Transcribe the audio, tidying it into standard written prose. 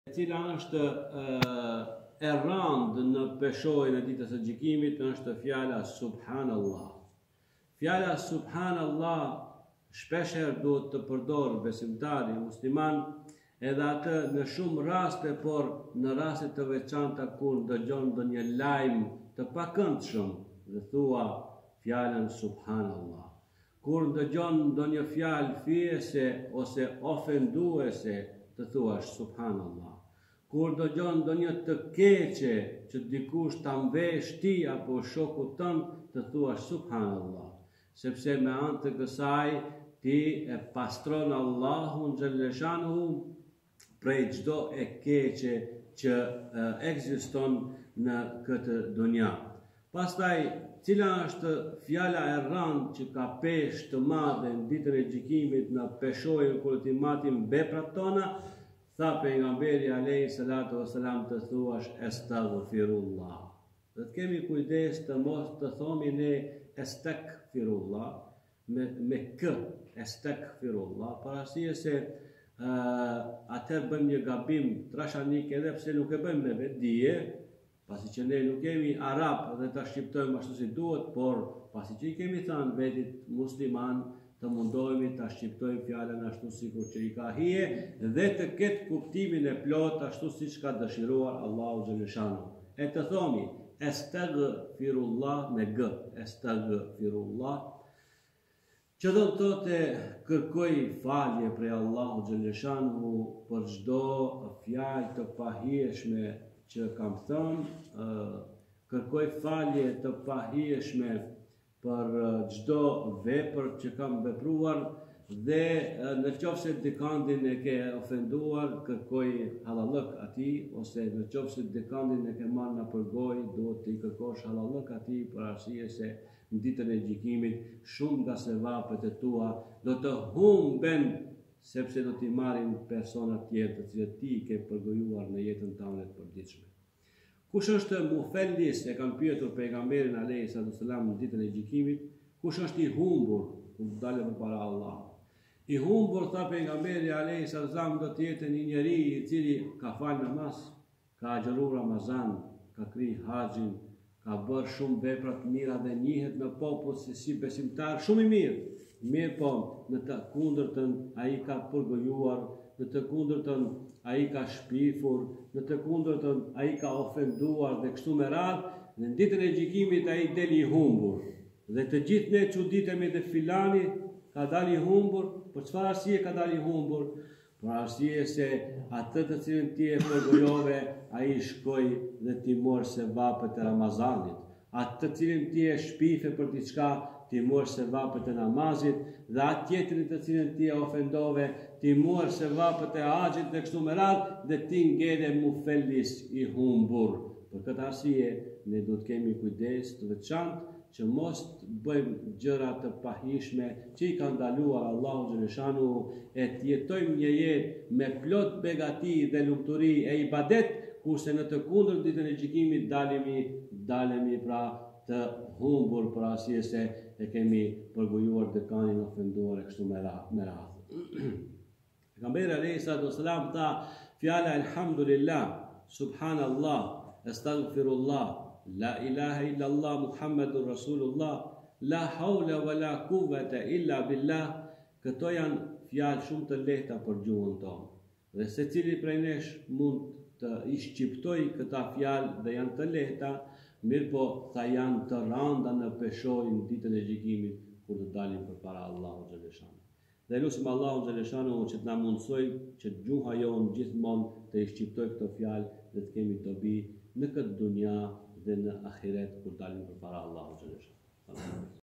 cila është e rëndë në peshojnë e ditës së gjykimit është fjala Subhanallah. Fjala Subhanallah shpeshherë duhet të përdorë besimtari musliman edhe atë në shumë raste, por në raste të veçanta kur dëgjon ndonjë lajm të pakëndshëm dhe thua fjalën Subhanallah. Kur dëgjon ndonjë fjalë fyese ose ofenduese, të thuash Subhanallah. Kur dëgjon ndonjë të keqe që dikush ta mvesh ti apo shoku tënd, të thuash Subhanallah. Sepse me anë të kësaj ti e pastron Allahun xhaleshanuhu prej çdo e keqe që ekziston në këtë dunja. Pastaj, cila është fjala e rëndë që ka peshë të madhe në ditën e gjykimit në peshojën kur ti matim veprat tona? Tha pejgamberi alayhi salatu wasalam të thuash astaghfirullah. Dhe të kemi kujdes të mos të thomi ne astaghfirullah me k, astaghfirullah, për arsye se atëherë bëjmë një gabim trashanik edhe pse nuk e bëjmë me vetdije, pasi që ne nuk jemi arab dhe ta shqiptojmë ashtu si duhet, por pasi që i kemi thënë vetit musliman, të mundohemi ta shqiptojmë fjalën ashtu sikur që i ka hije dhe të ketë kuptimin e plot ashtu siç ka dëshiruar Allahu xhaleshanu. E të thomi astaghfirullah me g, astaghfirullah, që do të thotë kërkoj falje prej Allahu xhaleshanu për çdo fjalë të pahijeshme që kam thënë, kërkoj falje të pahijeshme për çdo vepër që kam vepruar dhe në qoftë se dikandin e ke ofenduar, kërkoj halallëk atij, ose në qoftë se dikandin e ke marrë në përgojë, duhet të i kërkosh halallëk atij për arsye se në ditën e gjykimit shumë nga sevapet e tua do të humben, sepse do t'i marrin persona tjerë të cilët ti i ke përgojuar në jetën tënde të përditshme. Kush është mufellis, e kanë pyetur pejgamberin alayhi salatu wasalam në ditën e gjykimit, kush është i humbur kur dalë përpara Allahut? I humbur, tha pejgamberi alayhi salatu wasalam, do të jetë një njeri i cili ka falë namaz, ka agjëruar Ramazan, ka kry haxhin, ka bërë shumë vepra të mira dhe njihet në popull si besimtar shumë i mirë. Mirë po, në të kundërtën ai ka përgojuar, në të kundërtën ai ka shpifur, në të kundërtën ai ka ofenduar dhe kështu me radhë, në ditën e gjykimit ai del i humbur. Dhe të gjithë ne çuditemi dhe filani ka dalë i humbur, për çfarë arsye ka dalë i humbur? Për arsye se atë të cilën ti e përgojove, ai shkoi dhe ti mor sevapet e Ramazanit. Atë të cilin ti e shpife për diçka, ti mor sevapet e namazit, dhe atë tjetrin të cilin ti e ofendove, ti mor sevapet e haxhit dhe kështu me radhë, dhe ti ngele mufellis i humbur. Për këtë arsye, ne do të kemi kujdes të veçantë që mos të bëjmë gjëra të pahishme që i ka ndaluar Allahu xhaleshanu, e të jetojmë një jetë me plot begati dhe lumturi e ibadet, kurse në të kundërt ditën e gjykimit dalemi pra të humbur për arsye se e kemi përgojuar dekanin ofenduar e kështu me radhë. Pejgamberi alayhi salatu wasalam tha fjala alhamdulillah, subhanallah, astaghfirullah, la ilaha illallah, Muhammadur Rasulullah, la hawla wa la quwwata illa billah. Këto janë fjalë shumë të lehta për gjuhën tonë. Dhe secili prej nesh mund të i shqiptoj këta fjalë dhe janë të lehta, mirë po tha janë të rënda në peshojnë ditën e gjykimit kur të dalim përpara Allahu xhaleshanu. Dhe lutim Allahun xhaleshanu që të na mundsoj që gjuha jonë gjithmonë të i shqiptoj këto fjalë dhe të kemi dobi në këtë dunja dhe në ahiret kur dalim përpara Allahu xhaleshanu.